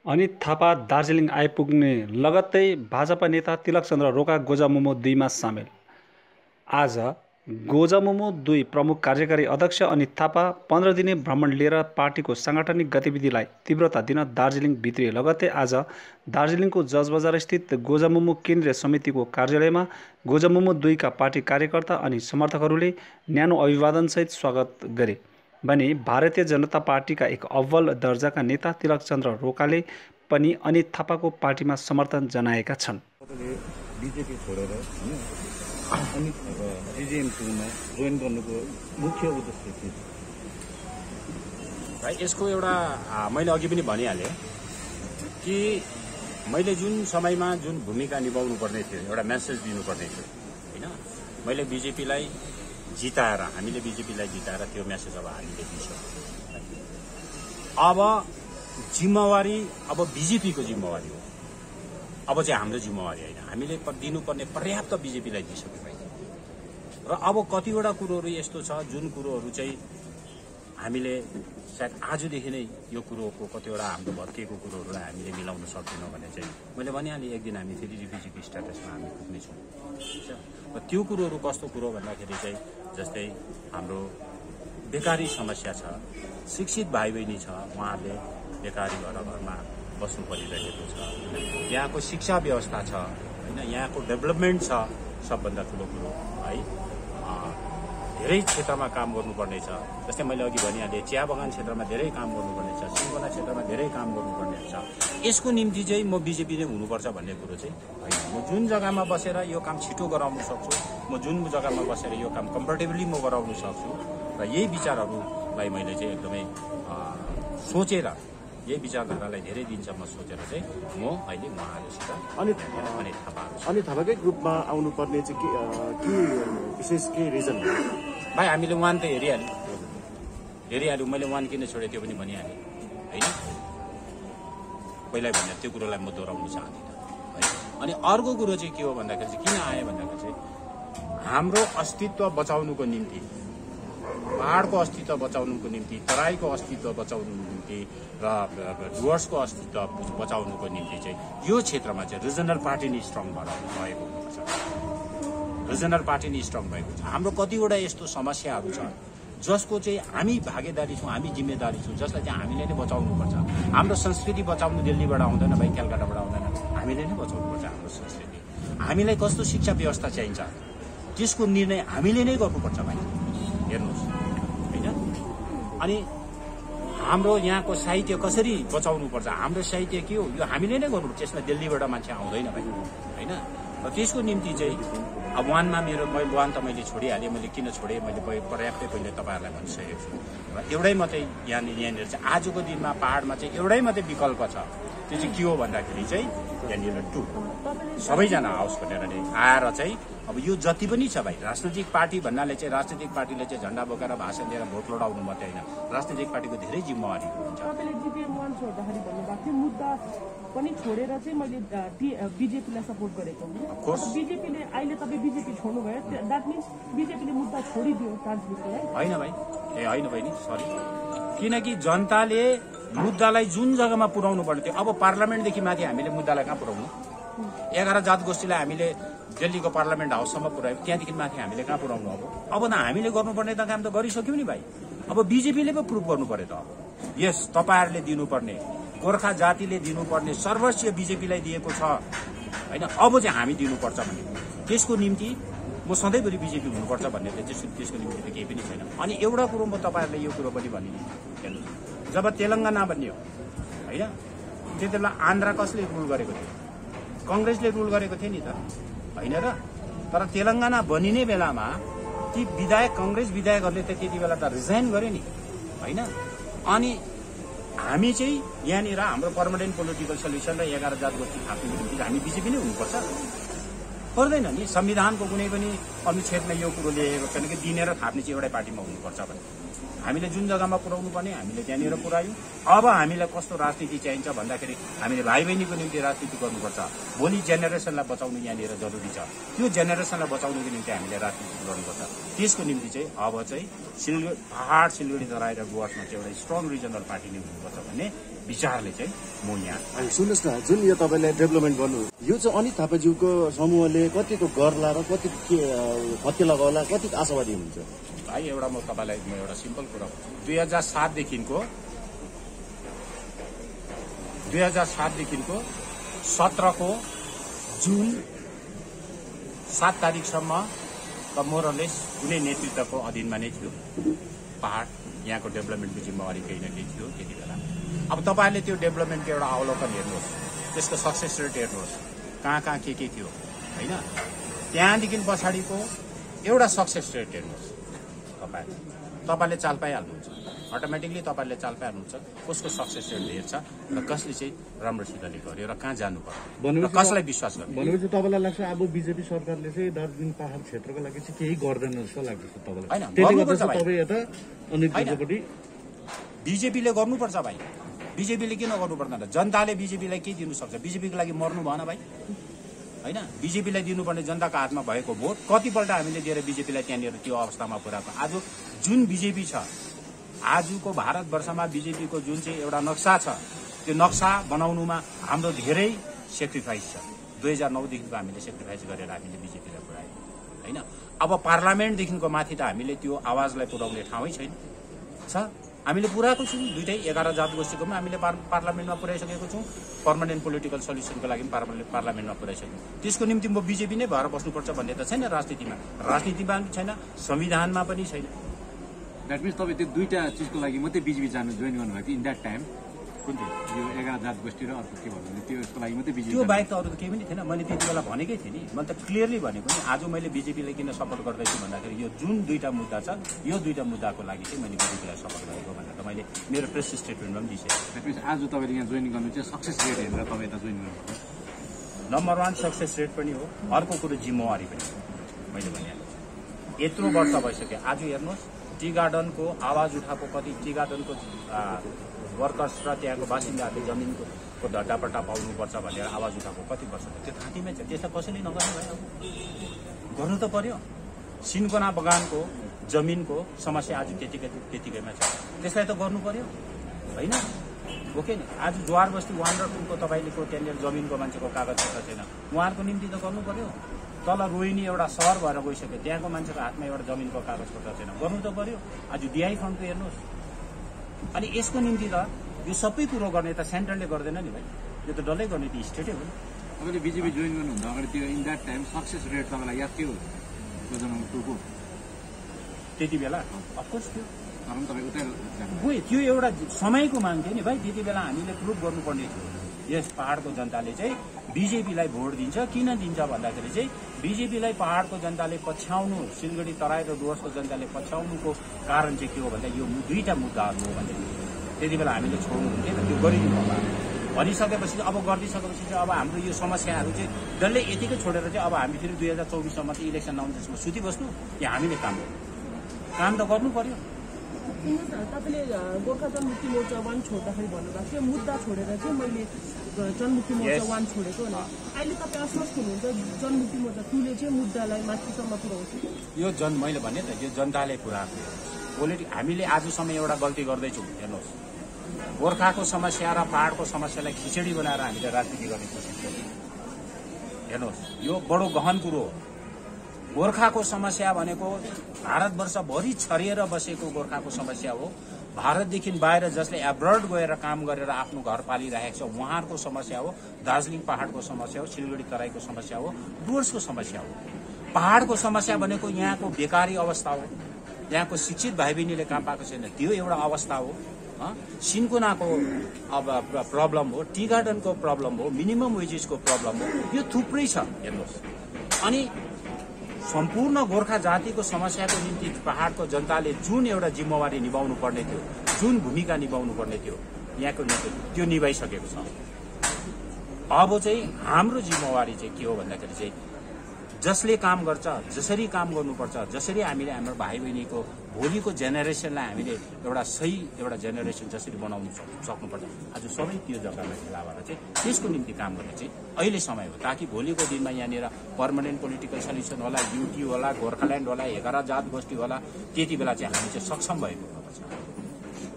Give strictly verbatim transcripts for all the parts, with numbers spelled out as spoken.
अनित थापा दार्जिलिङ आइपुग्ने लगत्तै भाजपा नेता तिलकचन्द्र रोका गोजामुमो दुईमा सामेल। आज गोजामुमो दुई प्रमुख कार्यकारी अध्यक्ष अनित थापा पन्ध्र दिने भ्रमण लिएर पार्टीको साङ्गठनिक गतिविधिलाई तीव्रता दिन दार्जिलिङ भित्रिए। लगत्तै आज दार्जिलिङको जजबजार स्थित गोजामुमो केन्द्रीय समितिको कार्यालयमा गोजामुमो दुईका पार्टी कार्यकर्ता अनि समर्थकहरूले न्यानो अभिवादनसहित स्वागत गरे भने भारतीय जनता पार्टीका एक अव्वल दर्जाका नेता तिलकचन्द्र रोकाले पनि अनित थापाको पार्टीमा समर्थन जनाएका छन्। बीजेपी छोडेर हैन अनित थापा जीजेएमसीमा जोइन गर्नुको मुख्य उद्देश्य के हो? भाइ यसको एउटा मैले अघि पनि भनिहालेँ कि मैले जुन समयमा जुन भूमिका निभाउनु पर्ने थियो, एउटा मेसेज दिनुपर्ने थियो हैन, मैले बीजेपीलाई जिताएर हामीले बीजेपीलाई जिताएर त्यो मेसेज अब हामीले दिन्छौँ। अब जिम्मेवारी अब बीजेपीको जिम्मेवारी हो, अब चाहिँ हाम्रो जिम्मेवारी होइन। हामीले दिनुपर्ने पर्याप्त बीजेपीलाई दिइसक्यो भाइ। र अब कतिवटा कुरोहरू यस्तो छ जुन कुरोहरू चाहिँ हामीले सायद आजदेखि नै यो कुरोको कतिवटा हाम्रो भत्किएको कुरोहरूलाई हामीले मिलाउन सक्दैनौँ भने चाहिँ मैले भनिहालेँ एक दिन हामी फेरि रिफ्युजी स्ट्याटसमा हामी पुग्नेछौँ। र त्यो कुरोहरू कस्तो कुरो भन्दाखेरि चाहिँ जस्तै हाम्रो बेकारी समस्या छ, शिक्षित भाइ बहिनी छ, उहाँहरूले बेकारी भएर घरमा बस्नु परिरहेको छ, यहाँको शिक्षा व्यवस्था छ होइन, यहाँको डेभलपमेन्ट छ, सबभन्दा ठुलो कुरो है। धेरै क्षेत्रमा काम गर्नुपर्ने छ। जस्तै मैले अघि भनिहालेँ चिया बगान क्षेत्रमा धेरै काम गर्नुपर्ने छ, सिन्कोना क्षेत्रमा धेरै काम गर्नुपर्ने छ। यसको निम्ति चाहिँ म बिजेपी नै हुनुपर्छ भन्ने कुरो चाहिँ होइन। म जुन जग्गामा बसेर यो काम छिटो गराउन सक्छु, म जुन जग्गामा बसेर यो काम कम्फर्टेबली म गराउन सक्छु र यही विचारहरूलाई मैले चाहिँ एकदमै सोचेर यही विचारधारालाई धेरै दिनसम्म सोचेर चाहिँ म अहिले उहाँहरूसित अनि अनि थापा अनि थापाकै ग्रुपमा आउनुपर्ने चाहिँ के के विशेष के रिजन हो? भाइ हामीले वान त हेरिहाल्यौँ हेरिहाल्यौँ मैले वान किन छोडेँ त्यो पनि भनिहालेँ होइन। पहिल्यै भने त्यो कुरोलाई म दोहोऱ्याउनु चाहदिनँ है। अनि अर्को कुरो चाहिँ के हो भन्दाखेरि चाहिँ किन आयो भन्दाखेरि चाहिँ हाम्रो अस्तित्व बचाउनुको निम्ति, पहाडको अस्तित्व बचाउनुको निम्ति, तराईको अस्तित्व बचाउनुको निम्ति र डुवर्सको अस्तित्व बचाउनुको निम्ति चाहिँ यो क्षेत्रमा चाहिँ रिजनल पार्टी नै स्ट्रङ भएर भएको हुनुपर्छ। रिजनल पार्टी नै स्ट्रङ भएको छ। हाम्रो कतिवटा यस्तो समस्याहरू छ जसको चाहिँ हामी भागीदारी छौँ, हामी जिम्मेदारी छौँ, जसलाई चाहिँ हामीले नै बचाउनुपर्छ। हाम्रो संस्कृति बचाउनु दिल्लीबाट आउँदैन भाइ, कलकत्ताबाट आउँदैन, हामीले नै बचाउनुपर्छ हाम्रो संस्कृति। हामीलाई कस्तो शिक्षा व्यवस्था चाहिन्छ त्यसको निर्णय हामीले नै गर्नुपर्छ भाइ, हेर्नुहोस् होइन। अनि हाम्रो यहाँको साहित्य कसरी बचाउनुपर्छ, हाम्रो साहित्य के हो यो हामीले नै गर्नुपर्छ। त्यसमा दिल्लीबाट मान्छे आउँदैन भाइ होइन। र त्यसको निम्ति चाहिँ अब वानमा मेरो मैले वान त मैले छोडिहालेँ। मैले किन छोडेँ मैले पर्याप्तै पहिले तपाईँहरूलाई भनिसकेको छु। र एउटै मात्रै यहाँनिर यहाँनिर चाहिँ आजको दिनमा पहाडमा चाहिँ एउटै मात्रै विकल्प छ, त्यो चाहिँ के हो भन्दाखेरि चाहिँ यहाँनिर टु सबैजना आओस् भनेर नै आएर चाहिँ अब यो जति पनि छ भाइ, राजनैतिक पार्टी भन्नाले चाहिँ राजनैतिक पार्टीले चाहिँ झन्डा बोकेर भाषण दिएर भोट लडाउनु मात्रै होइन, राजनैतिक पार्टीको धेरै जिम्मेवारीहरू हुन्छ। तपाईँले जिपिएम वान छोड्दाखेरि भन्नुभएको थियो मुद्दा पनि छोडेर चाहिँ मैले बिजेपीलाई सपोर्ट गरेको हो। बिजेपीले अहिले तपाईँ बिजेपी छोड्नुभयो, द्याट मिन्स बिजेपीले मुद्दा छोडिदियो दार्जिलिङलाई? होइन भाइ, ए होइन बहिनी सरी, किनकि जनताले मुद्दालाई जुन जग्गामा पुर्याउनु पर्ने थियो, अब पार्लियामेन्टदेखि माथि हामीले मुद्दालाई कहाँ पुर्याउनु? एघार जात गोष्ठीलाई हामीले दिल्लीको पार्लियामेन्ट हाउससम्म पुर्यायौँ, त्यहाँदेखि माथि हामीले कहाँ पुर्याउनु? अब अब न हामीले गर्नुपर्ने त काम त गरिसक्यौँ नि भाइ। अब बिजेपीले पो प्रुभ गर्नु पर्यो त। यस तपाईँहरूले दिनुपर्ने, गोर्खा जातिले दिनुपर्ने सर्वस्व बिजेपीलाई दिएको छ होइन, अब चाहिँ हामी दिनुपर्छ भने त्यसको निम्ति म सधैँभरि बिजेपी हुनुपर्छ भन्ने चाहिँ त्यसको निम्ति त केही पनि छैन। अनि एउटा कुरो म तपाईँहरूलाई यो कुरो पनि भनिदिनु, हेर्नुहोस् जब तेलङ्गाना बनियो होइन, त्यति बेला आन्ध्रा कसले रुल गरेको थियो? कङ्ग्रेसले रुल गरेको थियो नि त होइन र? तर तेलङ्गाना बनिने बेलामा ती विधायक कङ्ग्रेस विधायकहरूले त त्यति बेला त रिजाइन गरे नि होइन। अनि हामी चाहिँ यहाँनिर हाम्रो पर्मानेन्ट पोलिटिकल सल्युसन र एघार जात गोष्ठी थाप्नुको निम्ति हामी बिजेपी नै हुनुपर्छ पर्दैन नि? संविधानको कुनै पनि अनुच्छेदमा यो कुरो लेखेको छैन कि दिनेर थाप्ने चाहिँ एउटै पार्टीमा हुनुपर्छ भने। हामीले जुन जग्गामा पुर्याउनु पर्ने हामीले त्यहाँनिर पुर्यायौँ। अब हामीलाई कस्तो राजनीति चाहिन्छ भन्दाखेरि हामीले भाइ बहिनीको निम्ति राजनीति गर्नुपर्छ। भोलि जेनेरेसनलाई बचाउनु यहाँनिर जरुरी छ। त्यो जेनेरेसनलाई बचाउनुको निम्ति हामीले राजनीति गर्नुपर्छ। त्यसको निम्ति चाहिँ अब चाहिँ सिलगढी पहाड, सिलगढी, तराई र डुवर्समा चाहिँ एउटा स्ट्रङ रिजनल पार्टी नै हुनुपर्छ भन्ने विचारले चाहिँ म यहाँ अनि सुन्नुहोस् न, जुन यो तपाईँले डेभलपमेन्ट गर्नु, यो चाहिँ अनित थापाज्यूको समूहले कतिको गर्ला र कति के हत्या लगाउला, कति आशावादी हुनुहुन्छ? भाइ एउटा म तपाईँलाई म एउटा सिम्पल कुरा भन्छु। दुई हजार सातदेखिको दुई हजार सातदेखिको सत्रको जुन सात तारिकसम्म त मोरलेस कुनै नेतृत्वको अधीनमा नै थियो पहाड। यहाँको डेभलपमेन्टको जिम्मेवारी केही न केही थियो त्यति बेला। अब तपाईँहरूले त्यो डेभलपमेन्टको एउटा अवलोकन हेर्नुहोस्, त्यसको सक्सेस रेट हेर्नुहोस्, कहाँ कहाँ के के थियो होइन। त्यहाँदेखि पछाडिको एउटा सक्सेस रेट हेर्नुहोस् तपाईँले तपाईँले चाल पाइहाल्नुहुन्छ, अटोमेटिकली तपाईँले चाल पाइहाल्नुहुन्छ कसको सक्सेस रेट धेर छ र कसले चाहिँ राम्रोसितले गर्यो र कहाँ जानु पर्यो, कसलाई विश्वास गर्यो। भनेपछि तपाईँलाई लाग्छ अब बिजेपी सरकारले चाहिँ दार्जिलिङ पहाड क्षेत्रको लागि चाहिँ केही गर्दैन जस्तो लाग्छ तपाईँलाई? होइन, त्यसले गर्नुपर्छ गर्दा भाइ। तपाईँ यता अनित थापापट्टि बिजेपीले गर्नुपर्छ भाइ। बिजेपीले किन गर्नु पर्दैन? जनताले बिजेपीलाई के दिनु सक्छ? बिजेपीको लागि मर्नु भएन भाइ होइन। बिजेपीलाई दिनुपर्ने जनताको हातमा भएको भोट कतिपल्ट हामीले दिएर बिजेपीलाई त्यहाँनिर त्यो अवस्थामा पुर्याएको। आज जुन बिजेपी छ, आजको भारतवर्षमा बिजेपीको जुन चाहिँ एउटा नक्सा छ, त्यो नक्सा बनाउनुमा हाम्रो धेरै सेक्रिफाइस छ। दुई हजार नौदेखिको हामीले सेक्रिफाइस गरेर हामीले बिजेपीलाई पुर्यायौँ होइन। अब पार्लियामेन्टदेखिको माथि त हामीले त्यो आवाजलाई पुर्याउने ठाउँै छैन छ। हामीले पुऱ्याएको छौँ, दुइटै एघार जात गोष्ठीको पनि हामीले पार्लियामेन्टमा पुर्याइसकेको छौँ, पर्मानेन्ट पोलिटिकल सल्युसनको लागि पनि पार्लियामेन्टमा पुर्याइसक्यौँ। त्यसको निम्ति म बिजेपी नै भएर बस्नुपर्छ भन्ने त छैन। राजनीतिमा राजनीतिमा पनि छैन, संविधानमा पनि छैन। द्याट मिन्स तपाईँ त्यो दुईवटा चिजको लागि मात्रै बिजेपी जानु जोइन गर्नुभएको इन द्याट टाइम? कुन चाहिँ यो एघार जात गोष्ठी र अर्को के भन्नु त्यसको लागि मात्रै बिजेपी? त्यो बाहेक त अरू त केही पनि थिएन। मैले त्यति बेला भनेकै थिएँ नि, मैले त क्लियरली भनेको नि। आज मैले बिजेपीलाई किन सपोर्ट गर्दैछु भन्दाखेरि यो जुन दुईवटा मुद्दा छ, यो दुईवटा मुद्दाको लागि चाहिँ मैले बिजेपीलाई सपोर्ट गरेको भनेर त मैले मेरो प्रेस स्टेटमेन्टमा पनि दिइसकेँ। द्याट मिन्स आज तपाईँले यहाँ जोइन गर्नु चाहिँ सक्सेस रेट हेरेर तपाईँ यता जोइन गर्नुभयो? नम्बर वान सक्सेस रेट पनि हो, अर्को कुरो जिम्मेवारी पनि हो। मैले भनिहालेँ यत्रो वर्ष भइसक्यो। आज हेर्नुहोस् टी गार्डनको आवाज उठाएको कति, टी गार्डनको वर्कर्स र त्यहाँको बासिन्दाहरूले जमिनको को ढट्टापट्टा पाउनुपर्छ भनेर आवाज उठाएको कति वर्ष भयो? त्यो थाँतीमै छ। त्यसलाई कसैले नगर्नु भयो? गर्नु त पर्यो। सिन्कोना बगानको जमिनको समस्या आज त्यतिकै त्यतिकैमा छ, त्यसलाई त गर्नु पर्यो होइन? ओके नि। आज ज्वार बस्ती वान र टूको तपाईँको त्यहाँनिर जमिनको मान्छेको कागजपत्र छैन, उहाँहरूको निम्ति त गर्नु पर्यो। तल रोहिणी एउटा सहर भएर गइसक्यो, त्यहाँको मान्छेको हातमा एउटा जमिनको कागजपत्र छैन, गर्नु त पर्यो। आज डिआई फन्डको हेर्नुहोस्। अनि यसको निम्ति त यो सबै कुरो गर्ने त सेन्ट्रलले गर्दैन नि भाइ, यो त डल्लै गर्ने त स्टेटै हो नि। तपाईँले बिजेपी जोइन गर्नुभन्दा अगाडि त्यो in that time success rate तपाईँलाई याद थियो गोजा मुमो टूको? त्यति बेला अफकोर्स थियो, तर तपाईँ उतै गयो। त्यो एउटा समयको माग थियो नि भाइ। त्यति बेला हामीले प्रुभ गर्नुपर्ने थियो यस पहाडको जनताले चाहिँ बिजेपीलाई भोट दिन्छ। किन दिन्छ भन्दाखेरि चाहिँ बिजेपीलाई पहाडको जनताले पछ्याउनु, सिलगढी तराई र डुवर्सको जनताले पछ्याउनुको कारण चाहिँ के हो भन्दा यो दुईटा मुद्दाहरू हो भन्ने त्यति बेला हामीले छोड्नु हुन्थेन। त्यो गरिदिनु होला भनिसकेपछि अब गरिदिइसकेपछि चाहिँ अब हाम्रो यो समस्याहरू चाहिँ डल्लै यतिकै छोडेर चाहिँ अब हामी फेरि दुई हजार चौबिससम्म चाहिँ इलेक्सन आउने त्यसमा सुतिबस्नु या हामीले काम गर्नु? काम त गर्नु पर्यो। सुन्नुहोस् न, तपाईँले गोर्खा जनमुक्ति मोर्चा वान छोड्दाखेरि भन्नुभएको थियो मुद्दा छोडेर चाहिँ मैले जनमुक्ति मोर्चा वान छोडेको भने अहिले तपाईँ आश्वस्त हुनुहुन्छ जनमुक्ति मोर्चा टूले चाहिँ मुद्दालाई माथिसम्म पुऱ्याउँछ? यो जन मैले भने त यो जनताले पुऱ्याएको पोलिटिक हामीले आजसम्म एउटा गल्ती गर्दैछौँ। हेर्नुहोस्, गोर्खाको समस्या र पहाडको समस्यालाई खिचडी बनाएर हामीले राजनीति गर्ने कोसिस गर्छौँ। हेर्नुहोस्, यो बडो गहन कुरो हो। गोर्खाको समस्या भनेको भारतवर्षभरि छरिएर बसेको गोर्खाको समस्या हो। भारतदेखि बाहिर जसले एब्रड गएर काम गरेर आफ्नो घर पालिरहेको छ उहाँहरूको समस्या हो। दार्जिलिङ पहाडको समस्या हो, सिलगढी तराईको समस्या हो, डुवर्सको समस्या हो। पहाडको समस्या भनेको यहाँको बेकारी अवस्था हो, यहाँको शिक्षित भाइ बहिनीले काम पाएको छैन त्यो एउटा अवस्था हो। सिन्कोनाको अब प्रब्लम हो, टी गार्डनको प्रब्लम हो, मिनिमम वेजेसको प्रब्लम हो, यो थुप्रै छ। हेर्नुहोस्, अनि सम्पूर्ण गोर्खा जातिको समस्याको निम्ति पहाडको जनताले जुन एउटा जिम्मेवारी निभाउनु पर्ने थियो, जुन भूमिका निभाउनु पर्ने थियो यहाँको नेतृत्व त्यो निभाइसकेको छ। अब चाहिँ हाम्रो जिम्मेवारी चाहिँ के हो भन्दाखेरि चाहिँ जसले काम गर्छ, जसरी काम गर्नुपर्छ, जसरी हामीले हाम्रो भाइ बहिनीको भोलिको जेनेरेसनलाई हामीले एउटा सही एउटा जेनेरेसन जसरी बनाउनु सक्नुपर्छ, आज सबै त्यो जग्गामा फेला भएर चाहिँ त्यसको निम्ति काम गर्ने चाहिँ अहिले समय हो, ताकि भोलिको दिनमा यहाँनिर पर्मानेन्ट पोलिटिकल सल्युसन होला, युटी होला, गोर्खाल्यान्ड होला, एघार जात गोष्ठी होला, त्यति बेला चाहिँ हामी चाहिँ सक्षम भएको हुनुपर्छ।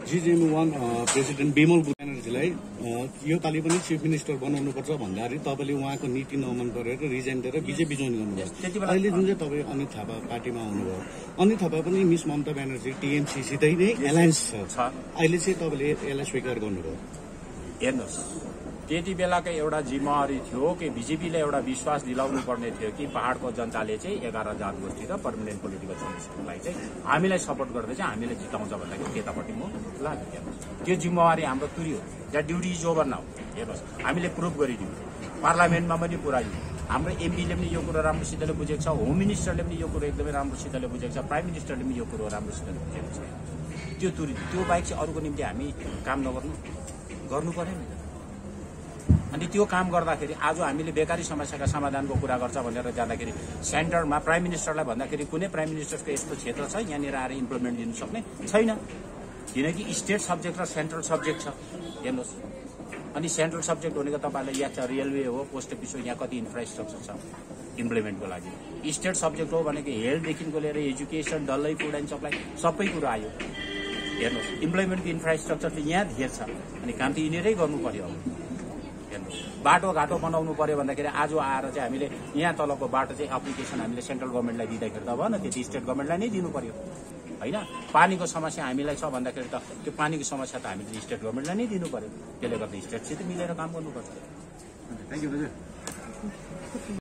जिजेएम वान प्रेसिडेन्ट बिमल ब्यानर्जीलाई योपालि पनि चिफ मिनिस्टर बनाउनुपर्छ भन्दाखेरि तपाईँले उहाँको नीति नमन गरेर रिजाइन दिएर बिजेपी जोइन गर्नुभयो। अहिले जुन चाहिँ तपाईँ अनित थापा पार्टीमा आउनुभयो, अनित थापा पनि मिस ममता ब्यानर्जी टिएमसीसितै नै एलायन्स छ, अहिले चाहिँ तपाईँले यसलाई स्वीकार गर्नुभयो। हेर्नुहोस्, त्यति बेलाको एउटा जिम्मेवारी थियो कि बिजेपीले एउटा विश्वास दिलाउनु पर्ने थियो कि पहाड़को जनताले चाहिँ एघार जनगोष्ठी र पर्मानेन्ट पोलिटिकल सोल्युसनलाई चाहिँ हामीलाई सपोर्ट गर्दै चाहिँ हामीले जिताउँछ भन्दाखेरि त्यतापट्टि म लाग्यो। हेर्नुहोस्, त्यो जिम्मेवारी हाम्रो तुरियो। That duty is over now. हेर्नुहोस्, हामीले प्रुभ गरिदियौँ, पार्लियामेन्टमा पनि पुऱ्यायौँ, हाम्रो एमपीले पनि यो कुरो राम्रोसितले बुझेको छ, होम मिनिस्टरले पनि यो कुरो एकदमै राम्रोसितले बुझेको छ, प्राइम मिनिस्टरले पनि यो कुरो राम्रोसितले बुझेको छ। त्यो तुरि त्यो बाहेक चाहिँ अरूको निम्ति हामी काम नगर्नु गर्नु पर्यो नि। अनि त्यो काम गर्दाखेरि आज हामीले बेकारी समस्याका समाधानको कुरा गर्छ भनेर जाँदाखेरि सेन्टरमा प्राइम मिनिस्टरलाई भन्दाखेरि कुनै प्राइम मिनिस्टरको यस्तो क्षेत्र छ यहाँनिर आएर इम्प्लिमेन्ट दिनु सक्ने छैन, किनकि स्टेट सब्जेक्ट र सेन्ट्रल सब्जेक्ट छ। हेर्नुहोस्, अनि सेन्ट्रल सब्जेक्ट भनेको तपाईँलाई याद छ, रेलवे हो, पोस्ट अफिस हो, यहाँ कति इन्फ्रास्ट्रक्चर छ इम्प्लिमेन्टको लागि। स्टेट सब्जेक्ट हो भनेको हेल्थदेखिको लिएर एजुकेसन, डल्लै फुड एन्ड सप्लाई सबै कुरो आयो। हेर्नुहोस्, इम्प्लिमेन्टको इन्फ्रास्ट्रक्चर चाहिँ यहाँ धेर छ, अनि काम त यिनीरै गर्नु पर्यो। हेर्नुहोस्, बाटोघाटो बनाउनु पर्यो भन्दाखेरि आज आएर चाहिँ हामीले यहाँ तलको बाटो चाहिँ एप्लिकेसन हामीले सेन्ट्रल गभर्मेन्टलाई दिँदाखेरि त भएन, त्यति स्टेट गभर्मेन्टलाई नै दिनु पर्यो होइन। पानीको समस्या हामीलाई छ भन्दाखेरि त त्यो पानीको समस्या त हामीले स्टेट गभर्मेन्टलाई नै दिनु पर्यो। त्यसले गर्दा स्टेटसित मिलेर काम गर्नुपर्छ। थ्याङ्क यू दाजु।